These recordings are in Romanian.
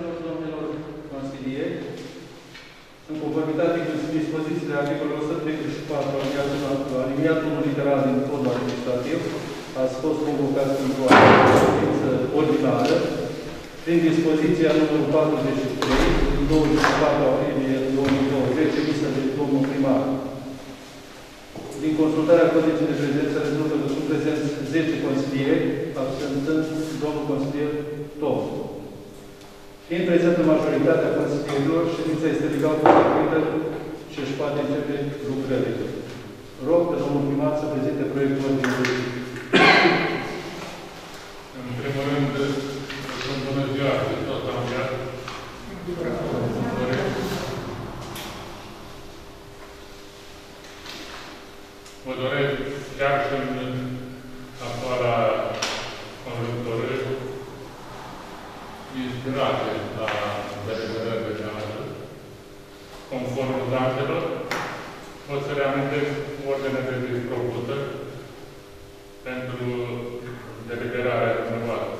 domnilor consilieri, în conformitate cu dispozițiile articolului 134 aliniatul 1 literal din codul administrativ, ați fost convocați pentru o ședință ordinară prin dispoziția numărul 43 din 24 aprilie 2020, emisă de domnul primar. Din consultarea condiției de prezență rezultă că sunt prezenți 10 consilieri, absentând domnul consilier Tom. Fiind prezentă majoritatea consilierilor, ședința este legal constituită și își poate începe lucrările. Rog pe domnul primar să prezinte proiectul ordinii de zi. În primul rând, sunt bună ziua, Hristos a înviat. Vă doresc chiar și în afara conjuncturării inspirate la deliberările noastre, conform datelor. O să reamintesc ordinea de zi propusă pentru deliberarea dumneavoastră.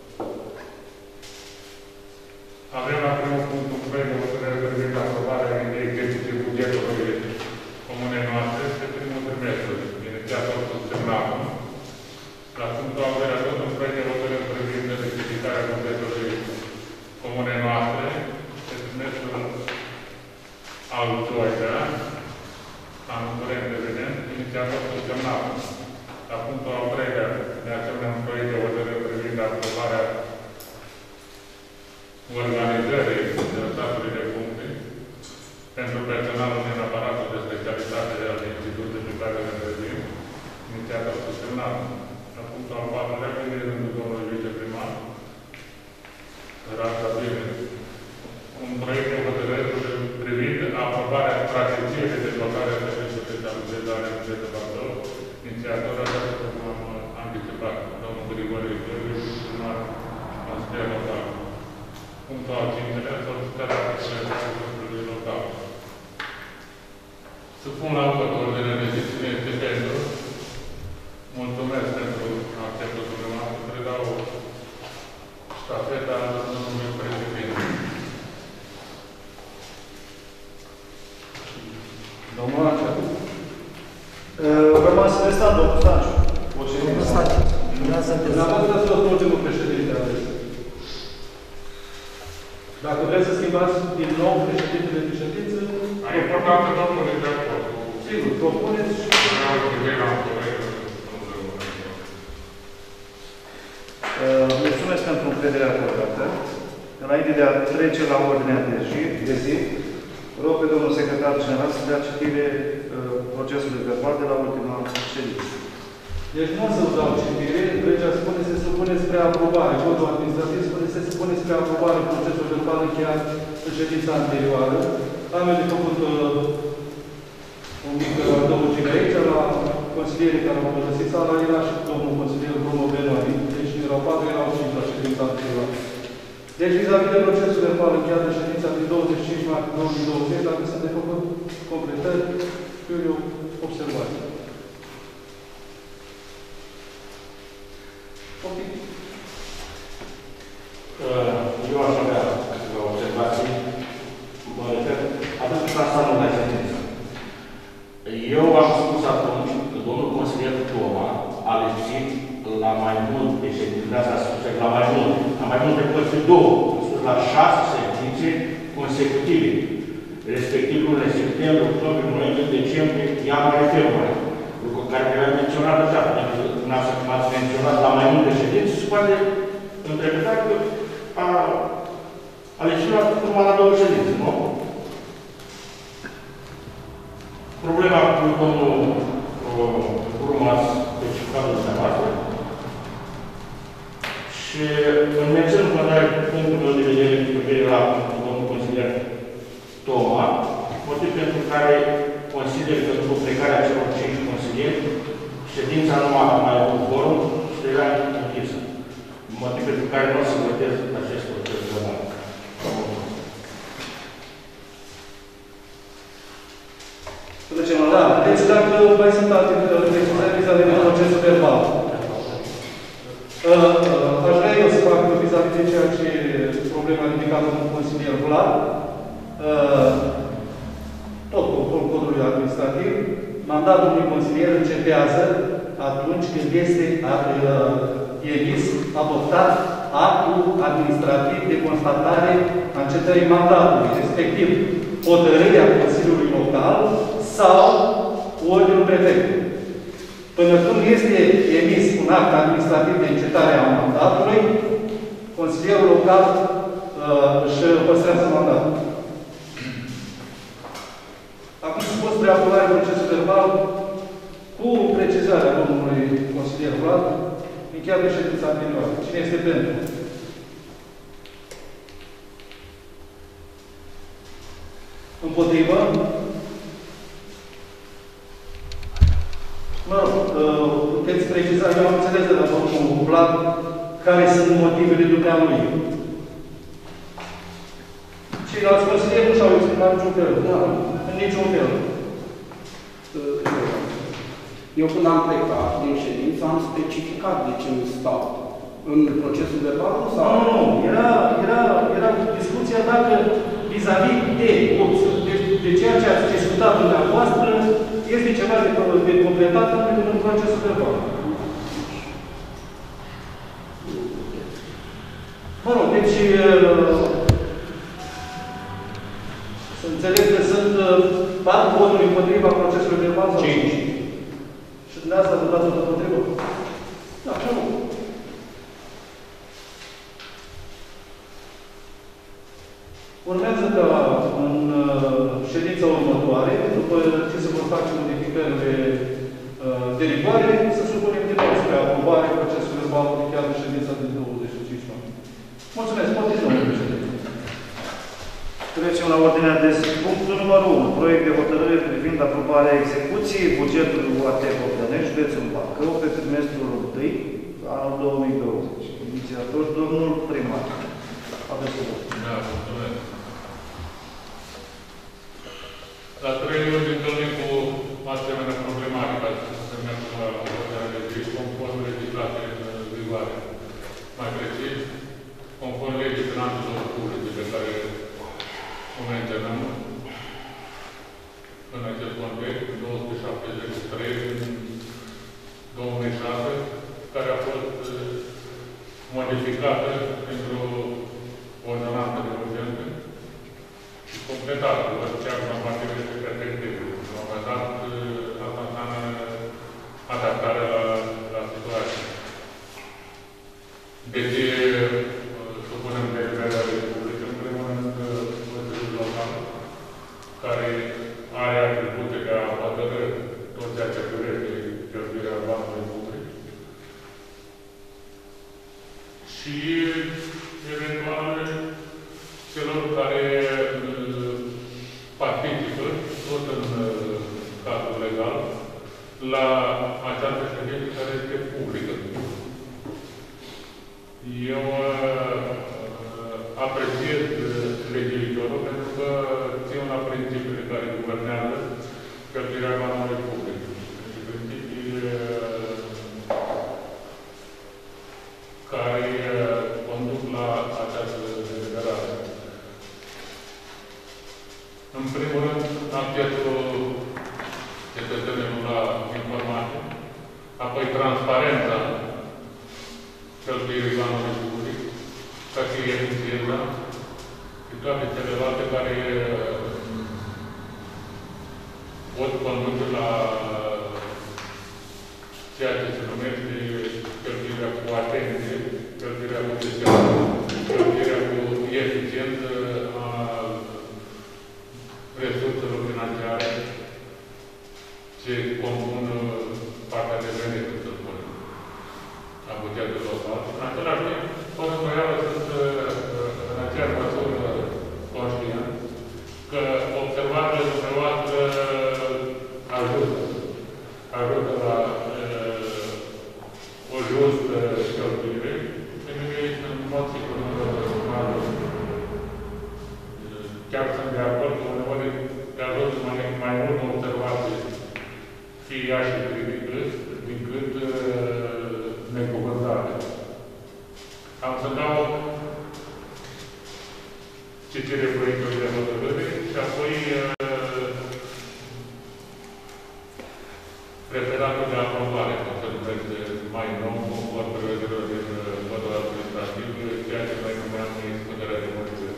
Avem la primul punct un proiect de hotărâre privind aprobarea de exerciției bugetului comunei noastre pe primul trimestru, inițiator subsemnatul. La punctul al doilea tot un proiect de hotărâre privind rectificarea bugetului comunei noastre pe trimestrul al doilea, anul curent, evident, inițiator subsemnatul. La punctul al treilea, de asemenea, un proiect de hotărâre privind aprobarea organizării statului de puncte pentru personalul din aparatul de specialitate al Institutului de care ne vorbim, inițiator subsemnat. La punctul al patrulea, vine rândul domnului viceprimar, Rața Bine, un proiect de hotărâre privind aprobarea strategiei de dezvoltare a serviciului de stabilizare în bugetul Bacău, inițiator aceasta cum am anticipat, domnul Grigore Iorghe, viceprimar consilier local. Punctul al cincilea, solicitarea reprezentării grupului local. Să pun la vot ordinea de zi, cine este pentru. Mulțumesc pentru acceptul dumneavoastră. Predau ștafeta domnului președinte. Domnul Ancea. Rămas restant, domnul Stanciu. Domnul Stanciu. Dumneavoastră ați fost ultimul președinte ales. Dacă vreți să schimbați din nou președintele de ședință, Important că domnul este de acord. sigur, propuneți și... Mulțumesc pentru încrederea acordată. Înainte de a trece la ordinea de zi, rog pe domnul secretar general să dea citire procesului verbal de la ultima ședință. Deci nu o să vă dau citire, legea spune se supune spre aprobare. Codul administrativ spune se supune spre aprobare procesul verbal încheiat în ședința anterioară. Am eu de făcut o mică adăugire aici la consilierii care au părăsit sala. Era și domnul consilier Bruno Benoni. Deci erau 4, erau 5 la ședința anterioară. Deci, vis-a-vis de procesul verbal încheiat în ședința din 25 martie 2020, dacă sunt de făcut completări, știu eu, observații. Ok. Eu aș avea câteva observații. Mă refer, atunci când asta nu mai sentință. Eu am spus atunci că domnul consilier Toma a lipsit la mai multe ședințe, asta a spus la mai mult, la mai multe părți, două, a spus la 6 ședințe consecutive, respectiv lunile septembrie, octombrie, noiembrie, decembrie, ianuarie, februarie. Lucru care mi-a menționat deja, pentru că m-ați menționat la mai multe ședințe, se poate interpreta că a legiurat numai la 2 ședințe, nu? Problema cu domnul Urmas, deci cadrul dumneavoastră, și în menționă punctul meu de vedere cu privire la domnul consilier Toma, motiv pentru care consider că după plecarea celor 5 consilieri, ședința nu a mai avut forum și era închisă. Motiv pentru care nu o să votez acest proces verbal. Da, deci dacă mai sunt alte precizări vis-a-vis de procesul verbal. Aș vrea eu să fac vis-a-vis de ceea ce problema ridicată de un consilier Vlad, tot conform codului administrativ, mandatul unui consilier începează atunci când este emis, adoptat actul administrativ de constatare a încetării mandatului, respectiv hotărârea Consiliului Local sau ordinul prefectului. Până când este emis un act administrativ de încetare a mandatului, consilierul local își păstrează mandatul. Acum supus spre aprobare procesul verbal cu precizarea domnului consilier Vlad, încheiat de ședința anterioară. Cine este pentru? Împotrivă? Mă rog, puteți preciza, eu am înțeles de la domnul Vlad care sunt motivele dumnealui. Ceilalți consilieri nu și-au exprimat niciun fel. În niciun fel. Eu când am plecat din ședință am specificat de ce nu stau. În procesul verbal nu stau. Nu. Era discuția dacă vis-a-vis de ceea ce ați discutat dumneavoastră este ceva de completat în procesul verbal. Mă rog, deci să înțeleg că sunt 4 voturi împotriva procesului verbal sau 5. Și dumneavoastră ați votat tot împotrivă? Da, așa nu. Urmează ca în ședința următoare, după ce se vor face modificările derivare, să supunem din nou spre aprobare procesul verbal chiar în ședința din 25 mai. Mulțumesc, poate domnule președinte. Trecem la ordinea de zi. Punctul numărul 1. Proiect de hotărâre privind aprobarea execuției bugetului UAT Bogdanești, județul Bacău, pe trimestrul 1 anul 2020. Inițiator, domnul primar. Aveți cuvântul. Da, mulțumesc. La 3 luni întâlnim cu asemenea problematică, să mergem la ordinea de zi, conform legislației în vigoare. Mai precis, conform legii finanțelor publice pe care o menționăm în acest context, 273 din 2006, care a fost modificată într-o ordonanță de urgență și completată cu aceea normative și prefective. La un moment dat, asta înseamnă adaptarea la situație. Deci, supunem deliberările publice, în primul rând, Consiliul Local, care are atribute de a hotărâ tot ceea ce privește cheltuirea banului public. Și, eventual, celor care participă, tot în cadrul legal, la această ședință care este publică. Eu apreciez legiuitorul pentru că țin la principiile care guvernează cheltuirea banului public. Și principiile care conduc la această deliberare. În primul rând, accesul cetățenilor la informație, apoi transparența cheltuirii banului public, ca și eficiența și toate celelalte care pot conduce la ceea ce se numește cheltuirea cu atenție, cheltuirea cu deseamă, cheltuirea cu eficiență a resurselor financiare ce compun partea de venit, să spunem, a bugetului local. În același timp, fără îndoială sunt în aceeași măsură conștient că observațiile dumneavoastră ajută citirea proiectului de hotărâre și apoi referatul de aprobare, cum se numește mai nou, conform prevederilor din codul administrativ, ceea ce noi numeam expunerea de motive.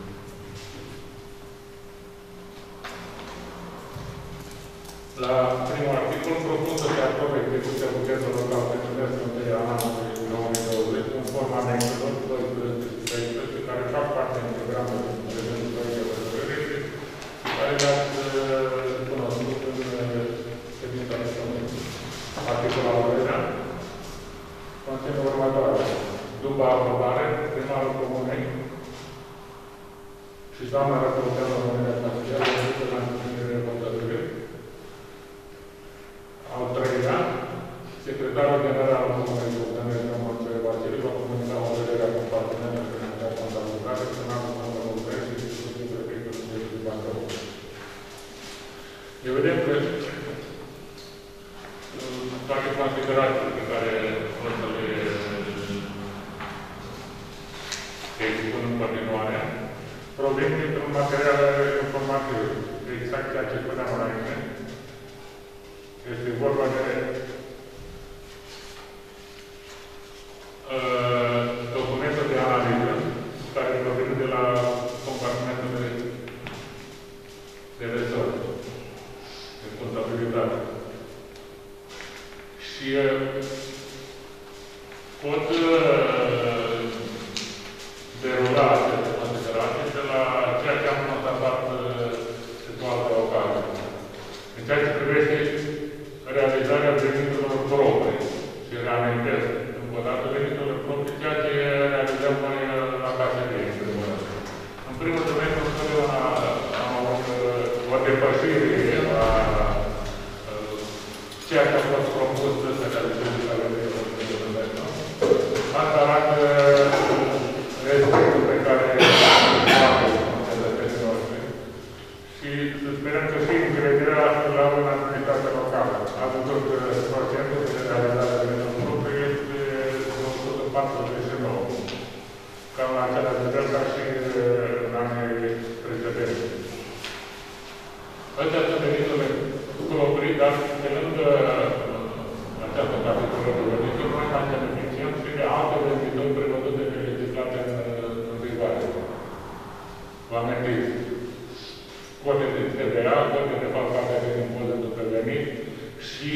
La primul articol propun să se aprobe execuția bugetului local pentru mesul întâi al anului 2020, conform anexelor 12-13, care fac parte din programul de prezentul proiect de hotărâre și care le-ați cunoscut în ședința de săptămână. Articolul al doilea conține următoare. După aprobare, primarul comunei și doamna raporteană România Castellă invită la întâlnire de hotărâre. Al treilea, secretarul general al Comunei Bogdanel Montele Vasile va comunica hotărârea compartimentului financiar contabilitate în anul numărul 3 și discuții prefectului de Bacău. Evident că toate considerațiile pe care o să le expun în continuare provin dintr-un material informativ, exact ceea ce spuneam înainte. Este vorba de documentul de analiză care provine de la compartimentul de resort, de contabilitate. Și pot derula aceste considerații de la ceea ce am constatat cu altă ocazie. În ceea ce privește realizarea veniturilor proprii. Și reamintesc încă o dată veniturile proprii, ceea ce realizăm noi la caserie, în primul rând. În primul rând, întotdeauna am avut o depășire a ceea ce a fost propus să realizeze la veniturile proprii. Asta arată respectul pe care și sperăm să fie încrederea la una administrație locală. A văzut că procentul de realizare de venituri proprii este de 149, cam la același nivel ca și în anii precedenți. Astea sunt veniturile proprii, dar pe lângă această capitolă de venituri, noi mai beneficiem și de alte venituri prevăzute de legislație în vigoare. Vă amintiți? Cote de TVA, cote de falcate de impozitul pe venit și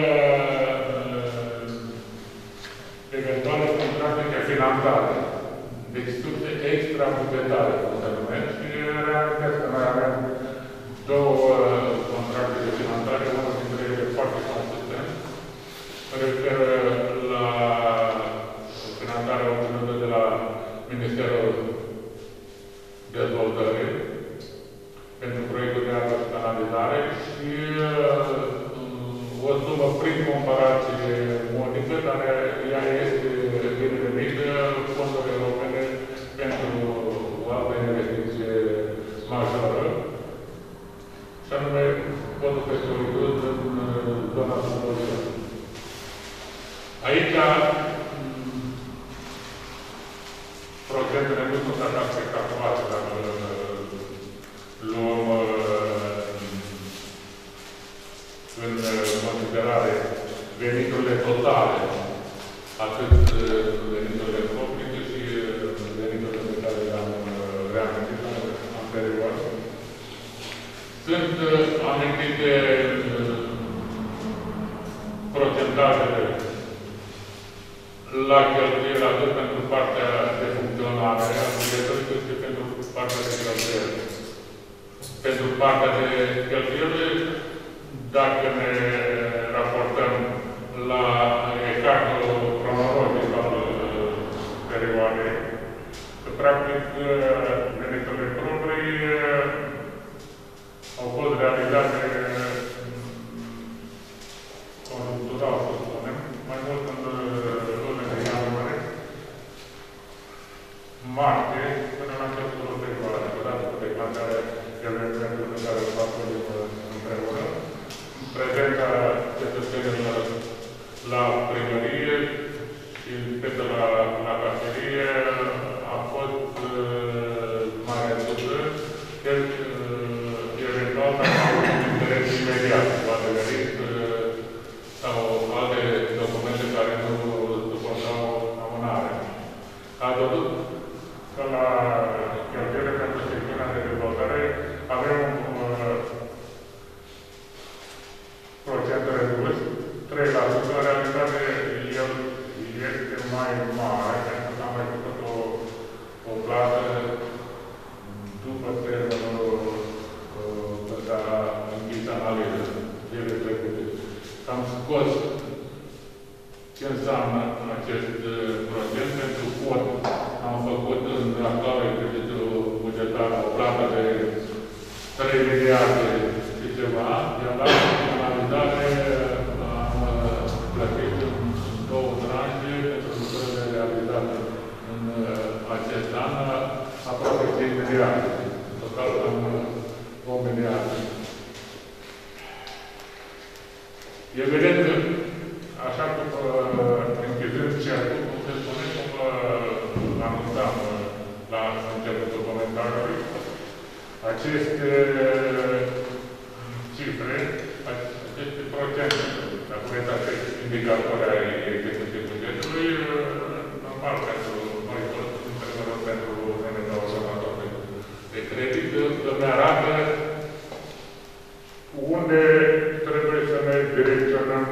eventuale contracte de finanțare. Deci surse extrabugetare, cum se numesc, și reamintesc că noi avem două contracte de finanțare, unul dintre ele foarte consistent, referă la finanțarea obținută de la Ministerul Dezvoltării pentru proiectul de apă și canalizare și o sumă prin comparație modică, dar ea este binevenită, fonduri europene pentru o altă investiție majoră, și anume fondul pescuitului în zona Sud-Est. Aici procentele nu sunt așa spectaculoase, dacă luăm în considerare veniturile totale, atât veniturile proprii, cât și veniturile pe care le-am reamintit anterior. Sunt amintite procentajele la cheltuieli atât pentru partea de funcționare a bugetului, cât și pentru partea de cheltuieli. Pentru partea de cheltuieli, dacă ne raportăm la ecartul cronologic al perioadei, că practic veniturile proprii au fost realizate conjunctural, să spunem, mai mult în lunile de ianuarie, martie, până la începutul februarie, odată cu declanșarea evenimentului pe care îl facem împreună. Prezența cetățenilor la primărie și la caserie a fost mai redusă miliarde. Total, cam 2 miliarde. Evident, așa cum închizând cercul, cum se spune, cum anunțam la începutul comentariului, aceste cifre, aceste procente, dacă vreți acești indicatori ai execuției bugetului, normal pentru noi toți, în primul rând pentru nenegaurător de credit, îmi arată unde trebuie să ne direcționăm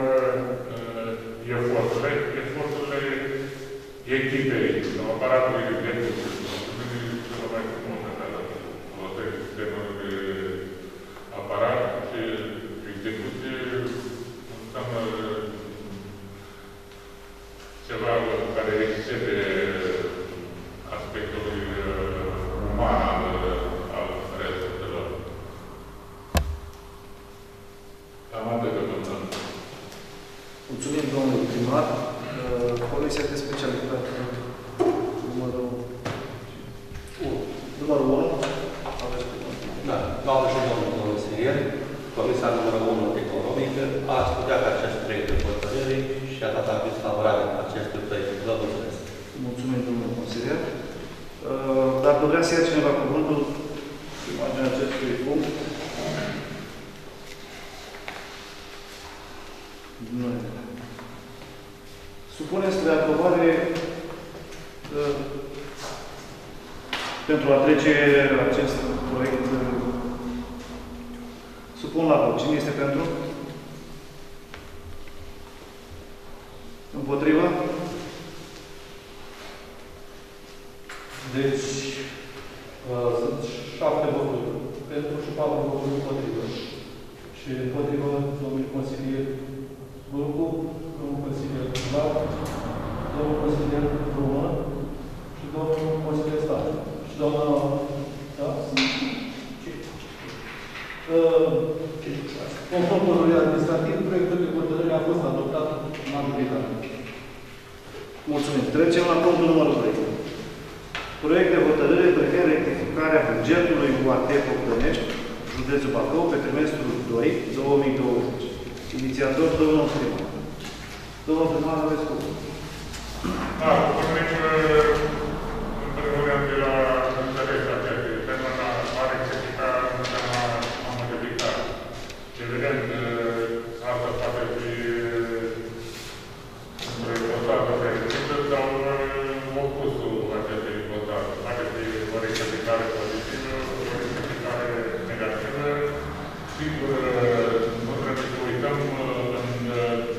eforturile echipei, aparatului execuției. Cel mai frumos de sistemul de aparat și execuție înseamnă ceva care excede aspectului uman al resurselor. Cam atât de mult. Mulțumim, domnului primar. Comisia de specialitate numărul 1. Aveți cuvântul. Da, doamnă și domnul consilier, Comisia numărul 1 economică a studiat acest proiect de hotărâre și a dat aviz favorabil acestui proiect. Vă mulțumesc. Mulțumim, domnul consilier. Dacă vrea să ia cineva cuvântul, imaginea acestui punct. Nu. Supunem spre aprobare pentru a trece acest proiect. Supun la vot. Cine este pentru? Împotriva? Deci, sunt 7 voturi pentru și 4 voturi împotrivă. Și împotrivă, domnul consilier Burcu, domnul consilier Vlad, domnul consilier Brumă și domnul consilier Stan. Și doamna... Da? Conform codului administrativ, proiectul de hotărâre a fost adoptat în majoritate. Mulțumim. Trecem la punctul numărul 2. Proiect de hotărâre privind rectificarea bugetului UAT Pocănești, județul Bacău, pe trimestrul 2, 2020. Inițiator, domnul primar. Domnul primar, aveți cuvântul. Da, pornim în primul rând de la înțelegerea acestui termen a rectifica înseamnă a modifica. Evident, asta poate fi într-o ipotază fericită sau opusul acestei ipotaze. Poate fi o rectificare pozitivă, o rectificare negativă. Sigur, nu trebuie să uităm când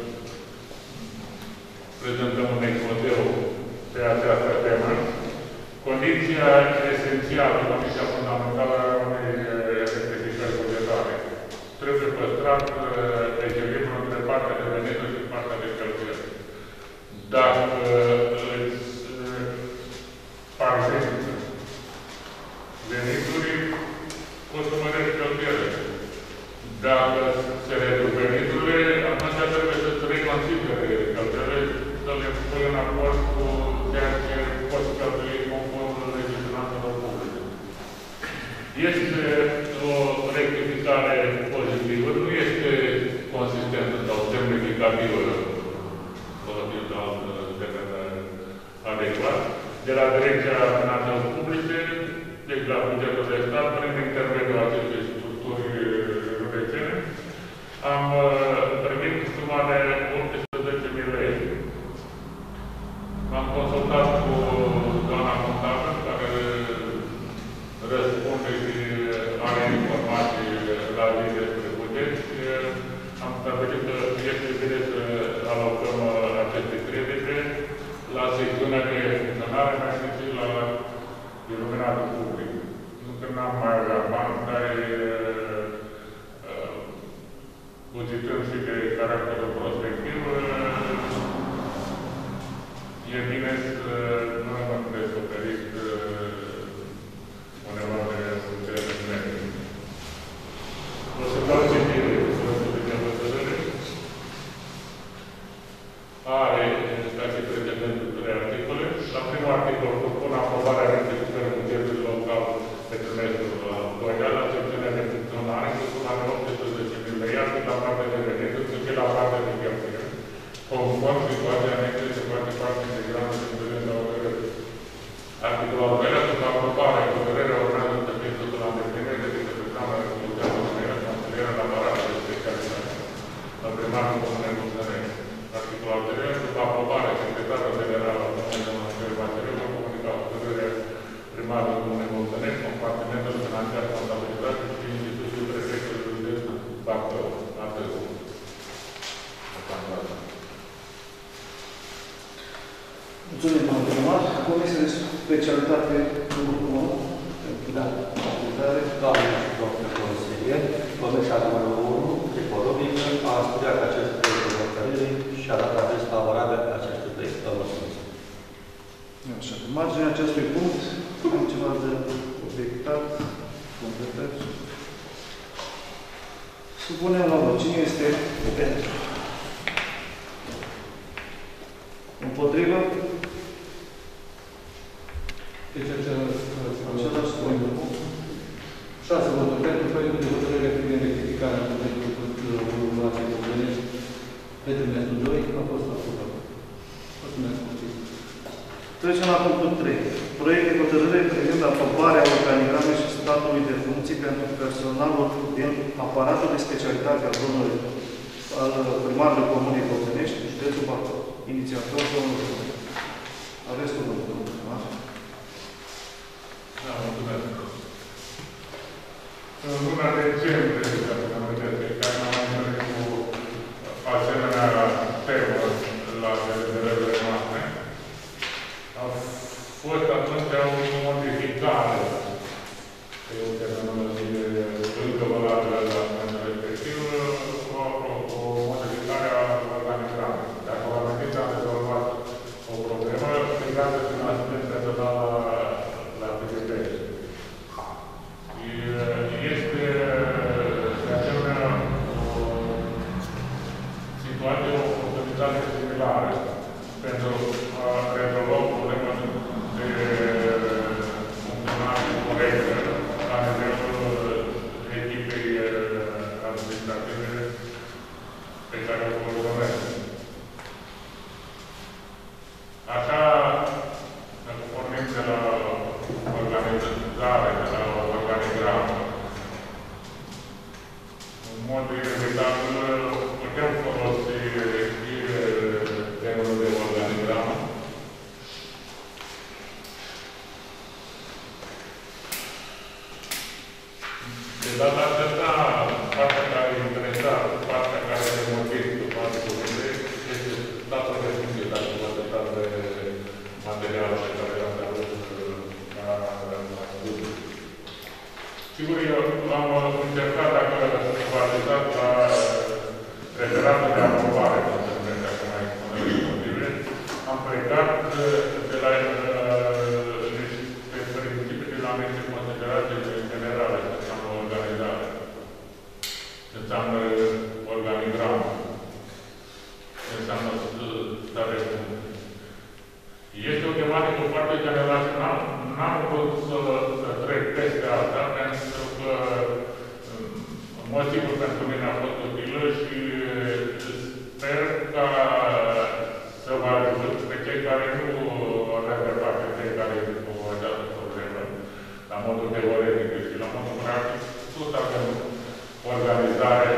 prezentăm un exposeu pe această temă. Condiția esențială, condiția fundamentală a unei rectificări bugetare. Trebuie păstrat echilibrul între partea de venituri și partea de cheltuieli. Dacă îți parzență veniturii, poți să mărești cheltuielile. Dacă se reduc veniturile, atunci trebuie să-ți reconsidere cheltuielile, să le pui în acord cu ceea ce poți cheltui conform legislațiilor publice. Este o rectificare pozitivă, nu este consistentă sau semnificativă, folosind alt termen adecvat, de la Direcția Finanțelor Publice, deci la bugetul de stat, prin intermediul acestei structuri județene, am primit suma de 18.000 lei. M-am consultat cu doamna contabilă, care răspunde și are informații la zi despre buget. Am stabilit că este bine să alocăm aceste credite la secțiunea de funcționare, mai și la iluminatul public. Nu că n-am mai avea bani, dar bugetând și de caracterul prospectiv, e bine să nu am descoperit undeva de elemente. O să dau citire proiectului de hotărâre. Are, ca și precedentul 3 articole. La primul articol propun aprobarea rectificării bugetului local conform situației anexe se face parte integrantă din prezenta hotărâre. Articolul al doilea, după aprobare, hotărârea urmează să fie totul la îndeplinire de către Camera Județeană Unirea, consilieră la aparatul de specialitate, la primarul Comunei Muntănești. Articolul al treilea, după aprobare, secretarul general al Comunei Muntănești va comunica hotărârea primarului Comunei Muntănești, compartimentul financiar, contabilitate și institutul prefectului județ Bacău. Atât. Mulțumim, domnul primar. Comisia de specialitate numărul 1. Da. Doamne și domnule consilier, Comisia numărul 1, economică, a studiat acest proiect de hotărâre și a dat aviz favorabil acestui proiect. Vă mulțumesc. Așa. În marginea acestui punct, am ceva de obiectat, completat. Supunem la vot. Cine este pentru? Împotrivă? Deci același punct. 6 voturi pentru proiectul de hotărâre privind rectificarea bugetului Consiliului Comunei Muntănești pe trimestrul 2 a fost aprobat. Mulțumesc. Trecem la punctul 3. Proiect de hotărâre privind aprobarea organigramei și statului de funcții pentru personalul din aparatul de specialitate al domnului al primarului Comunei Muntănești, județul Bacău. Inițiator, domnul Dumnezeu. Aveți cuvântul, domnul primar. Da, mulțumesc. În luna decembrie, dacă mă vedeți, care m-am întâlnit cu asemenea temă la deliberările noastre, a fost atunci o modificare, că eu cred că numele încă valabilă la momentul respectiv, o modificare a organigramei. Dacă vă amintiți, am rezolvat o problemă legată din asistența personală la PGP. Este, de asemenea, o situație, o oportunitate similară pentru a rezolva o problemă de funcționare corectă la nivelul echipei administrative pe care o coordonez. Așa, dacă pornim de la organizare, de la organigramă, în mod inevitabil putem folosi termenul de organigramă. De data aceasta, partea care e interesată, partea care e motiv după alte cuvinte, este statul de funcție, dacă vă așteptați de materialul pe care l-am avut la studiu. Sigur, eu am încercat, dacă v-a ajutat la referatul de aprobare, cum se numește acum expunerile motive, am plecat de la niște principii, de la niște considerații generale, ce înseamnă organizare, ce înseamnă organigramă, ce înseamnă stare de funcție. Este o tematică foarte generațională. N-am vrut să trec peste asta, pentru că, în mod sigur, pentru mine a fost utilă și sper ca să vă ajut pe cei care nu aveți de face, cei care cu această problemă, la modul teoretic și la modul practic, tot avem organizare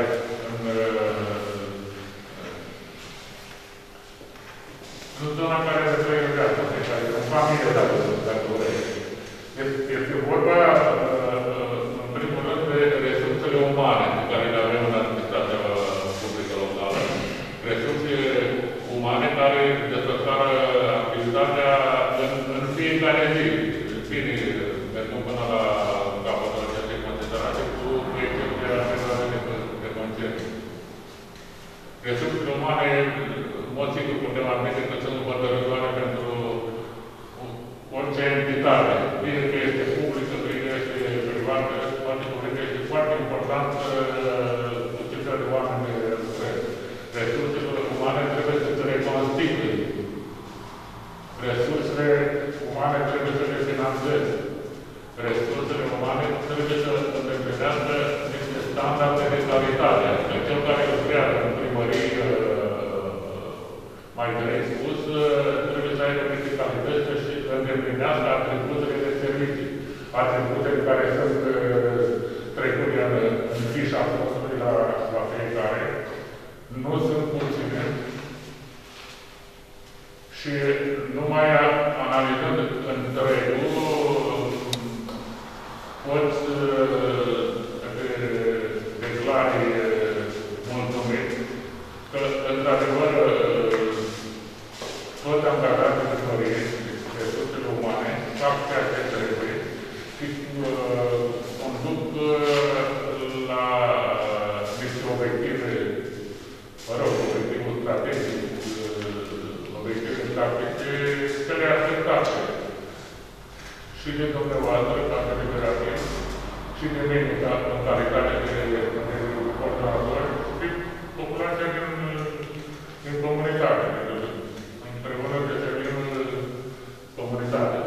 în zona care se trăiește viața, în familie, dacă vreți. Este vorba, în primul rând, de resursele umane pe care le avem în administrația publică locală. Resurse umane care desfășoară activitatea în fiecare zi. Bine, mergem până la capătul acestei considerații cu excepția amendamentele de concert. Resursele umane, în mod sigur, putem admite că sunt hotărătoare pentru orice entitate, fie că este publică, fie că este privată, poate că este foarte important ce fel de oameni lucrează. Resursele umane trebuie să se reconstituie. Resursele umane trebuie să le finanțeze. Resursele umane trebuie să îndeplinească niște standarde de calitate. Adică cel care lucrează în primărie, mai direct spus, trebuie să aibă niște calități și să îndeplinească atributele de servicii. Atributele care sunt trecute în fișa postului la fiecare, nu sunt puține și numai analizând întregul, poți declari mulțumit că, într-adevăr, toți angajații de primărie, resursele umane, fac ceea ce trebuie și conduc la niște obiective, mă rog, obiectivul strategic, obiective practice, care așteptate și de dumneavoastră, ca deliberativ, și de mine, în calitate de coordonator, și populația din comunitate, împreună de servim comunitatea.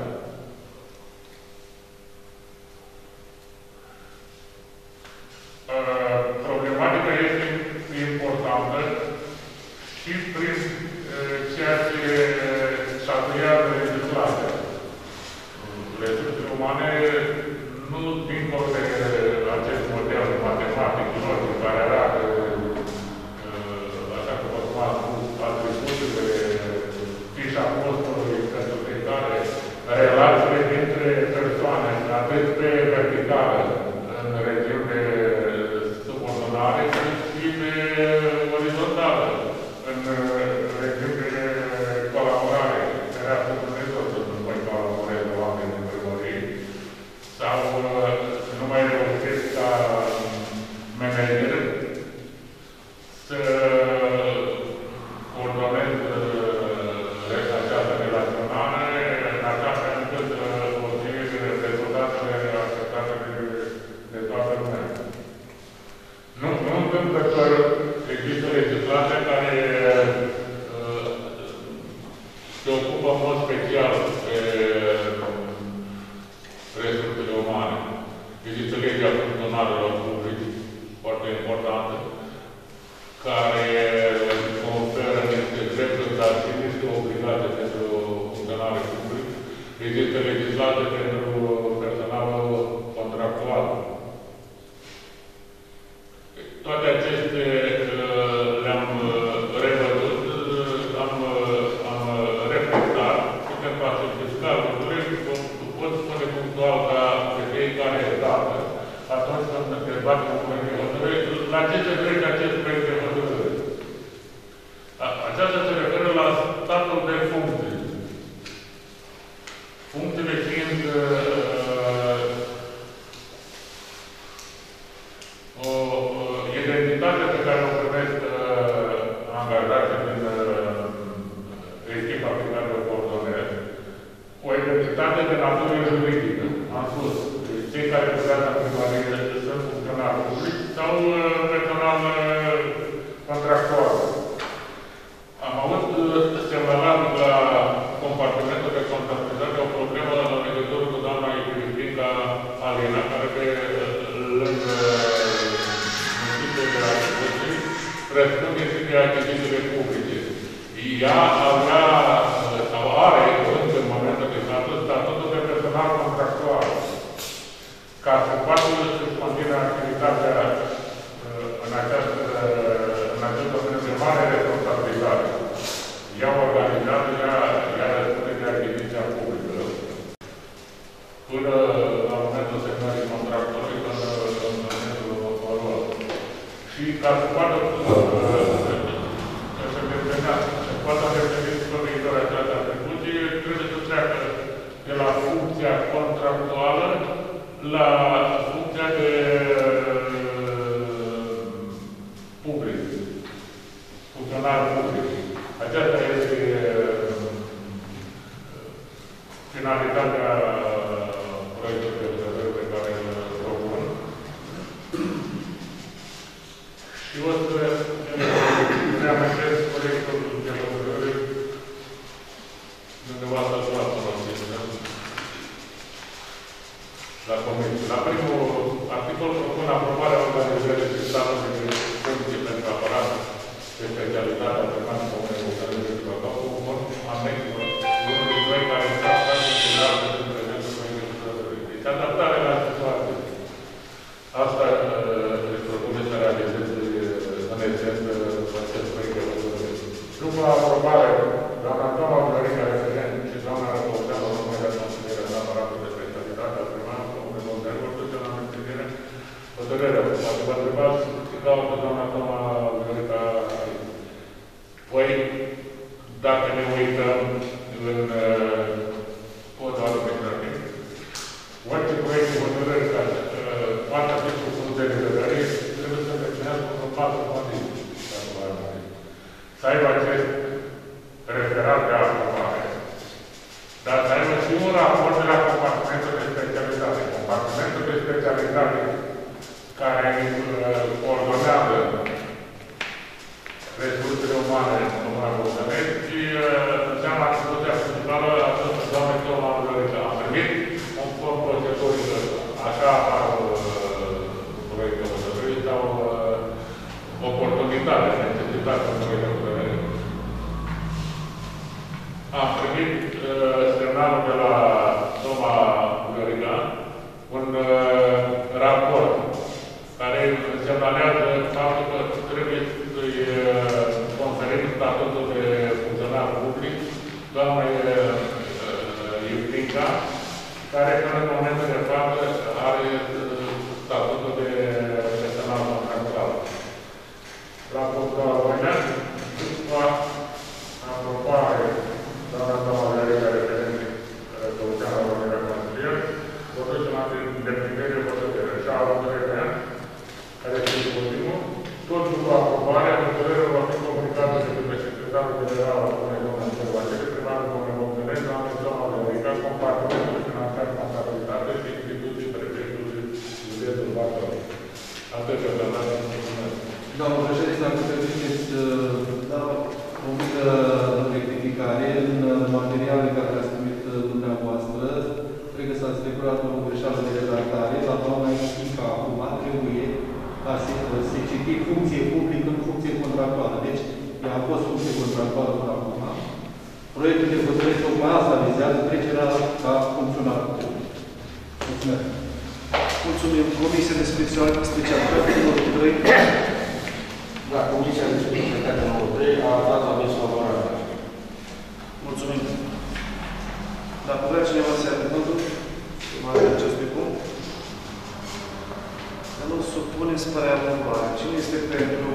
Problematica este importantă și prin ceea ce statuează legislația. Resursele umane, nu dincolo de acest model matematic, logic, care arată, așa cum v-am spus, atributele, fișa postului pentru fiecare, relațiile dintre persoane, atât pe verticală, în regiuni de subordonare, cât și pe orizontală, în regiuni de colaborare, care ar fi Dumnezeu să nu mai colaboreze oameni în primărie, sau nu mai reușesc ca manager să coordonez această relaționare în așa fel încât obțin rezultatele așteptate de toată lumea. Nu întâmplător există legislația care se ocupă în mod special de resursele umane. Există legea funcționarilor publici, foarte importantă, care conferă niște drepturi, dar și niște obligații pentru funcționarii publici. Există legislație pentru personalul contractual. Toate aceste le-am revăzut, am reflectat, putem face fiscal, pot spune punctual ca pe fiecare etapă, atunci când dezbatem cu hotărâri, la ce se trece acest proiect de hotărâri? Aceasta se referă la statul de funcții. Funcțiile fiind o identitate pe care o primesc angajații din echipa pe care o coordonez, o identitate de natură juridică. Am spus, cei care lucrează în primărie sunt funcționari publici sau personal contractual. Am avut semnalat la compartimentul de contabilitate o problemă în legătură cu doamna Iubica Alina, care pe lângă municipiul de la Achiziții, răspunde și de achizițiile publice. Ea avea, sau are, în momentul de față, statutul de personal contractual. Ca să poată să-și continue activitatea în acest domeniu de mare responsabilitate. Ea organizează, ea răspunde de achiziția publică. Până la momentul semnării contractului, până în momentul următor. Și ca să poată îndeplini pe viitor această atribuție, trebuie să treacă de la funcția contractuală la funcția de public, funcționar public. Aceasta este finalitatea proiectului de hotărâre pe care îl propun. Și o să reamintesc proiectul de hotărâre dumneavoastră la comisie. La primul articol propun aprobarea organizării fiscale de funcții pentru aparat de specialitate a permanentă comunei locale de hotărârea. Dacă vă întrebați, ce caută doamna Violeta aici. Păi, dacă ne uităm în codul administrativ, orice proiect de hotărâre care poate fi supus de hotărâre, trebuie să definească un 4 condiții. Să aibă acest referat de aprobare, dar să aibă și un raport de la compartimentul de specialitate. Compartimentul de specialitate care coordonează resursele umane în Comuna Bogdanești, înseamnă activitatea principală a doamnei Toma Violeta. Am primit un form proceduric, așa apar proiectul hotărârii sau oportunitate, necesitatea unui hotărâre. Am primit semnalul de la Toma Violeta, un raport care semnalează faptul că trebuie să-i conferim statutul de funcționar public, doamnei Iutinca, care până în momentul de față are statutul de funcționar contractual. Raportul al doilea, după aprobare, doamna Toma Violeta, referent Soluția la Unirea Consilier, o duce la îndeplinire hotărâre și a hotărârea care este ultimul, tot după aprobarea, hotărârea va fi comunicată de către secretarul general al Comunei Domnului Cărvașele, primarul Domnului Bogdanești, doamnei Toma Violeta, compartimentul de finanțare, contabilitate și instituții prefectului județul Bacău. Atât de dată, mulțumesc. Doamnă președinte, dacă permiteți o mică rectificare în materialele care le-ați primit dumneavoastră, cred că s-a strecurat o greșeală de redactare. La doamna Iutinca acum trebuie a se citi funcție publică în funcție contractuală. Deci, ea a fost funcție contractuală până acum. Proiectul de hotărâre tocmai asta vizează trecerea ca funcționar public. Mulțumesc. Mulțumim. Comisia de specialitate numărul 3. Da, Comisia de specialitate numărul 3 a dat aviz favorabil. Mulțumim. Dacă vrea cineva să ia cuvântul, mai acestui punct, să nu supunem spre aprobare. Cine este pentru?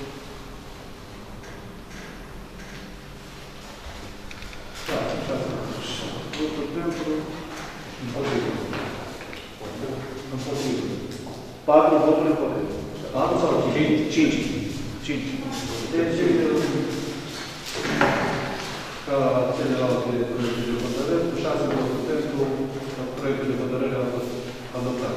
Votul pentru? Împotrivă. 4 voturi împotrivă. 4 sau 5? 5. Deci, ca celelalte proiecte de hotărâre, cu 6 voturi pentru, proiectul de hotărâre a fost adoptat.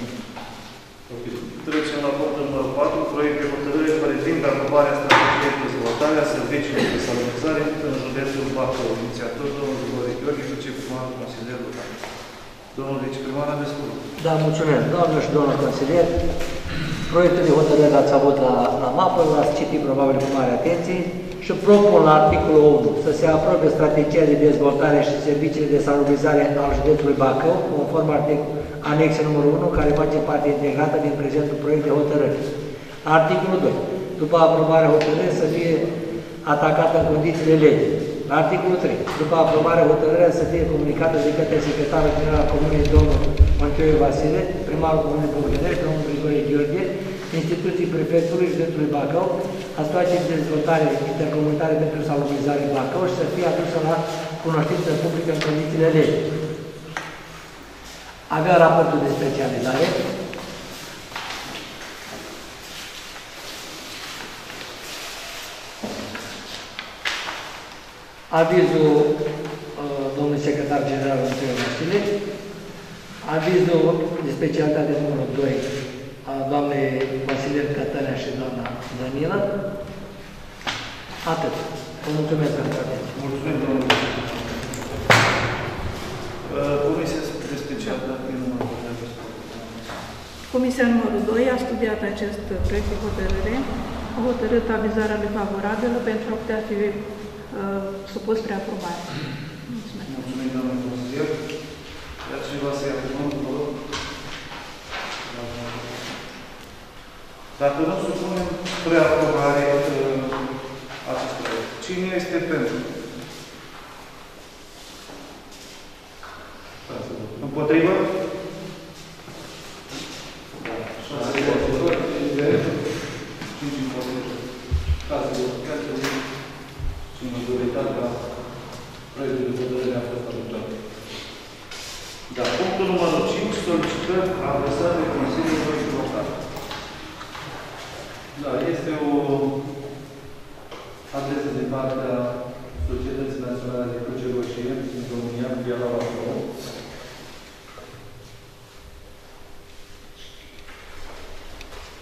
Trecem la punctul numărul 4, proiect de hotărâre privind aprobarea strategiei de dezvoltare a serviciilor de salubrizare în județul Bacău. Inițiator, domnul Grigore Gheorghe, viceprimar, consilier local. Domnul viceprimar, aveți cuvânt. Da, mulțumesc. Doamnă și domnul consilier, proiectul de hotărâre l-ați avut la mapă, l-ați citit probabil cu mare atenție și propun la articolul 1 să se aprobe strategia de dezvoltare și serviciile de salubrizare al județului Bacău, conform anexe numărul 1, care face parte integrată din prezentul proiect de hotărâre. Articolul 2. După aprobarea hotărârii să fie atacată în condițiile legii. La articolul 3. După aprobarea hotărârea să fie comunicată de către secretarul general al Comunei, domnul Montioiu Vasile, primarul Comunei Bogdanești, domnul Grigore Gheorghe, instituții prefectului județului Bacău, asociații de dezvoltare intercomunitare pentru salubrizare Bacău și să fie adusă la cunoștință publică în condițiile legii. Avea raportul de specializare. Avizul domnului secretar general Montioiu Vasile, avizul de specialitate numărul 2 a doamnei Vasile Cătănea și doamna Danila. Atât. Vă mulțumesc pentru atenție. Mulțumim, domnul. Comisia de specialitate numărul 2. Comisia numărul 2 a studiat acest proiect de hotărâre, a hotărât avizarea lui favorabilă pentru a putea fi supus spre aprobare. Mulțumesc. Mulțumim, domnul consilier. Iar cineva să ia cuvântul, vă rog. Dacă nu supunem spre aprobare acest proiect, cine este pentru? Împotrivă? 6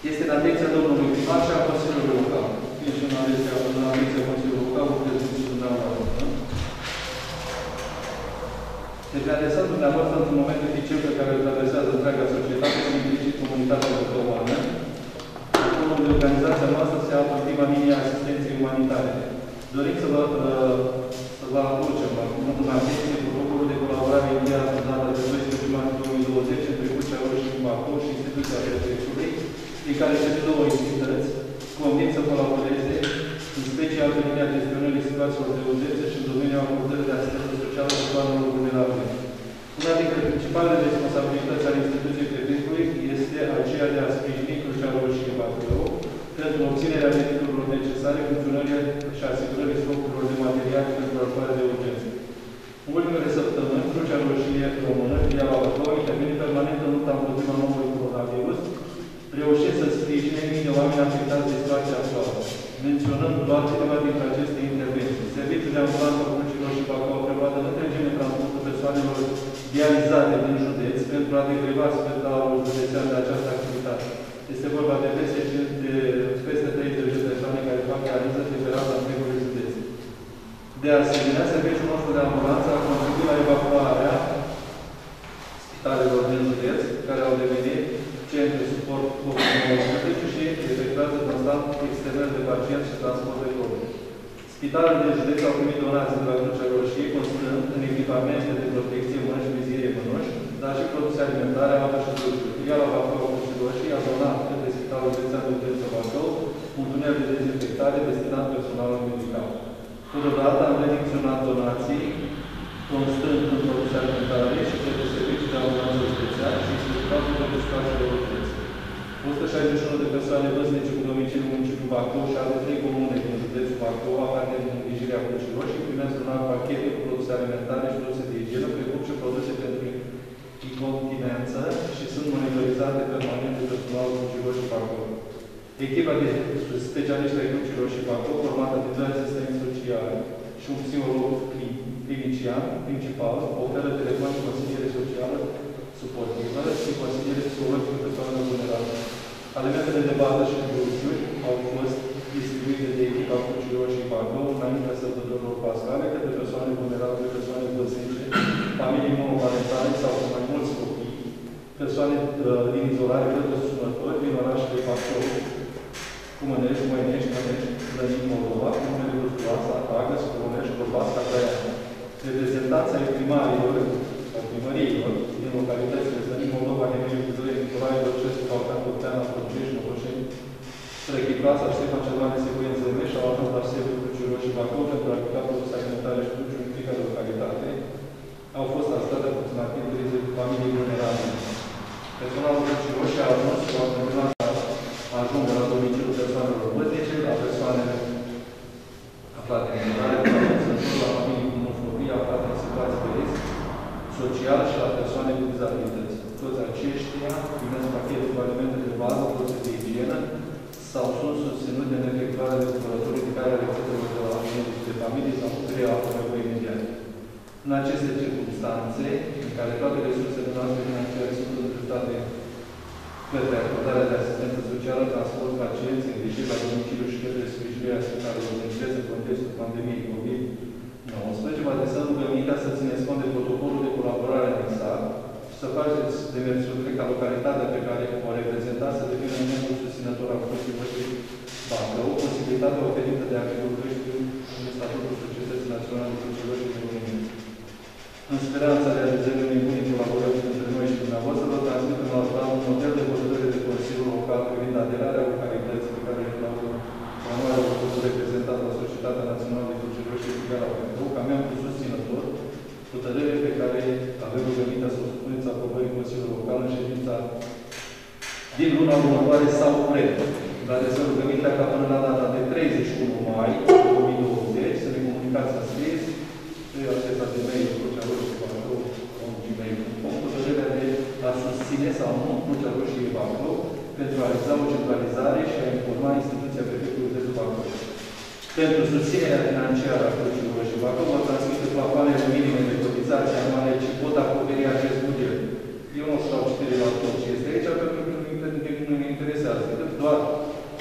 Este în atenția domnului primar și a Consiliului Local. Este în atenția Consiliului Local, cu prezenții dumneavoastră. Deci ne adresăm dumneavoastră într-un moment dificil pe care îl traversează întreaga societate și implicit comunitatea locală. Acolo unde organizația noastră se află în prima linie a asistenței umanitare. Dorim să vă aducem în atenție protocolul de colaborare încheiat în data de 12 martie 2020 între Crucea Roșie Bacău și Instituția Prefectului, din care cele două entități convin să colaboreze, în special pe linia gestionării situațiilor de urgență și în domeniul acordării de asistență socială persoanelor vulnerabile. Una dintre principalele responsabilități ale instituției prefectului este aceea de a sprijini Crucea Roșie Bacău pentru obținerea veniturilor necesare, funcționării și asigurării stocurilor de materiale pentru ajutoare de urgență. În ultimele săptămâni, Crucea Roșie Română, filiala Bacău, a intervenit permanent în lupta împotriva noului coronavirus, reușesc să sprijine mii de oameni afectați de situația actuală. Menționăm doar câteva dintre aceste intervenții. Serviciul de ambulanță Crucii Roșii Bacău a preluat în întregime transportul persoanelor dializate din județ pentru a degreva spitalul județean de această activitate. Este vorba de peste 30 de persoane care fac dializă de pe rata întregului județ. De asemenea, serviciul nostru de ambulanță a contribuit la evacuarea spitalelor din județ, care au devenit centre suport COVID-19 și efectuează constant externări de pacienți și transport de COVID. Spitalele din județ au primit donații de la Crucea Roșie, constând în echipamente de protecție, mâini și viziere mânuși, dar și produse alimentare, apă și dulciuri. Filiala Bacău Crucii Roșii a donat către Spitalul Județean de Urgență Bacău un tunel de dezinfectare destinat personalului medical. Totodată am redicționat donații, constând în produse alimentare și către servicii de ambulanță județean și Institutul de Situații de Urgență. 161 de persoane vârstnice cu domiciliu în municipiul Bacău și alte 3 comune din județul Bacău, aparțin în îngrijirea Crucii Roșii, primesc un alt pachete cu produse alimentare și produse de igienă, precum și produse pentru incontinență și sunt monitorizate permanent de personalul Crucii Roșii Bacău. Echipa de specialiști ai Crucii Roșii Bacău, formată din 2 asistenți sociali și un psiholog clinician principal, oferă telefon și consiliere socială suportivă și consiliere psihologică persoanelor vulnerabile. Alimentele de bază și dulciuri au fost distribuite de echipa Crucii Roșii Bacău înaintea sărbătorilor pascale către persoane vulnerabile, persoane vârstnice, familii monoparentale sau cu mai mulți copii, persoane din izolare, către sunători din orașele Bacău, Cumănești, Moinești, Mănești, Lănin, Moldova, Cumănești, Rustoasa, Agă, Scuronești, Corbasca, Gaiana. Reprezentanța ai primarilor sau primăriilor din localitățile Lănin, Moldova, Nemeniu, Cudăie, Nicolae, Bălcescu, Balcan, Topteana, Părcești, Năvoșeni, Răchiproasa, Ștefan Cervane, Secuien, Zămești, au ajuns la șeful Crucii Roșii Bacău pentru a aplica produse alimentare și dulciuri în fiecare localitate. Au fost ajutate aproximativ 30 familii vulnerabile. Personalul Crucii Roșii a ajuns și au continuat să ajungă la domiciliul persoanelor vârstnice, la persoanele aflate în izolare, la familii cu mulți copii aflate în situații de risc social și la persoane cu dizabilități. Toți aceștia primesc pachete cu alimente de bază, produse de igienă sau sunt susținute în efectuarea de cumpărături de care rețetelor de la medici de familie sau crea altă nevoie imediată. În aceste circunstanțe, în care toate resursele noastre financiare sunt îndreptate către acordarea de asistență socială, transport pacienți, îngrijiri la domiciliu și către sprijinirea spitalelor de județ în contextul pandemiei COVID-19, vă adresăm rugămintea să țineți cont de protocolul de colaborare anexat și să faceți demersurile ca localitatea pe care o reprezentați să devină un membru susținător al Crucii Roșii Bacău, posibilitatea oferită de activul creșterii în statutul Societății Naționale Crucii Roșii din România. În speranța realizării unei bune colaborări între noi și dumneavoastră, vă transmitem la un model de hotărâre de Consiliul Local privind aderarea localității pe care Manuel a fost reprezentat la Societatea Națională de Crucii Roșii filiala Bacău, ca membru susținător, hotărâre pe care avem rugămintea să o supuneți aprobării Consiliului Local în ședința din luna următoare sau cred. Vă adresăm rugămintea ca până la data de 31 mai 2020 să ne comunicați în scris pe acesta de mail, Crucea Roșie Bacău, hotărârea de a susține sau nu Crucea Roșie Bacău pentru a realiza o centralizare și a informa instituția prefectului de Bacău. Pentru susținerea financiară a Crucii Roșii Bacău, vă transmite plafoanele minime de cotizație anuale ce pot acoperi acest buget. Eu nu stau citire la tot ce este aici, pentru că nu ne interesează.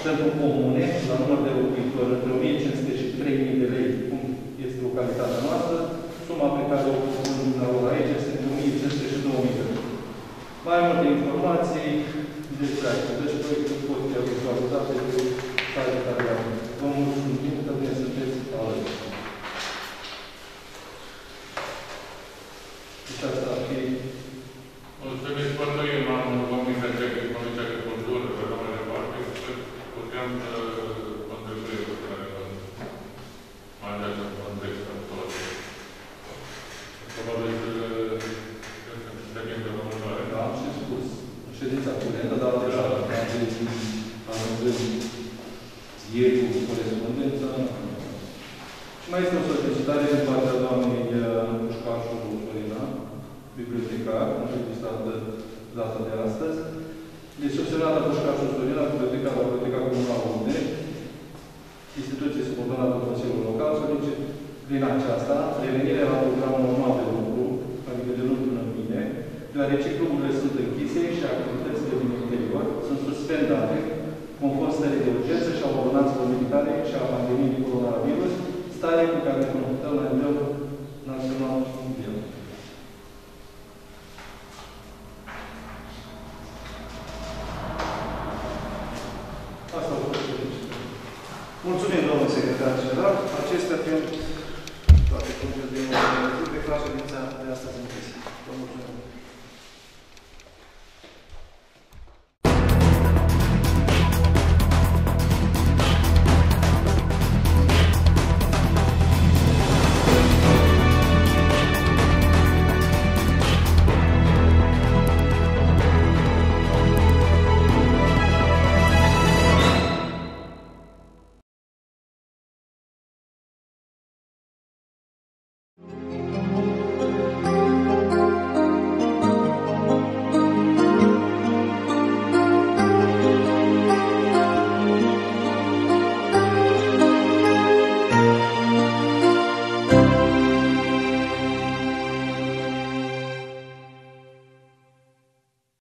pentru comune, la număr de locuitori, între 1500 și 3000 de lei, cum este localitatea noastră, suma pe care o propun la ora aici este între 1500 și 2000 de lei. Mai multe informații despre activități și proiecte pot fi vizualizate de site care am. Vă mulțumim că ne sunteți alături. Deci asta ar fi. Mulțumim foarte mult, am Comisia Tehnică, Comisia de Cultură, pe mai departe, puteam să contribuie cu care mai ales în context actual. Probabil că trebuie în următoare. Da, am și spus. Ședința curentă, dar deja am întâlnit ieri cu corespondența. Și mai este o solicitare din partea doamnei Pușcașu Sorina, bibliotecar, înregistrată data de astăzi. Deci, subsemnată Pușcașu Sorina, bibliotecar la Biblioteca Comunală Unde, instituție subordonată Consiliului Local, solicit prin aceasta revenirea la programul normal de lucru, adică de lucru în bine, deoarece cluburile sunt închise și activitățile din interior sunt suspendate conform stării de urgență și a ordonanțelor militare și a pandemiei de coronavirus, stare cu care ne confruntăm la nivel național și mondial. Asta a fost. Mulțumim, domnul secretar general. Acestea fiind